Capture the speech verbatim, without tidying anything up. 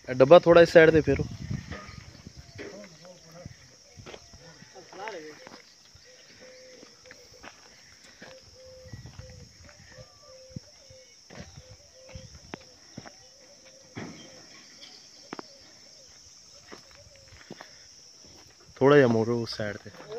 डब्बा थोड़ा इस साइड से फेरो। थोड़ा जा मोड़ो उस साइड से।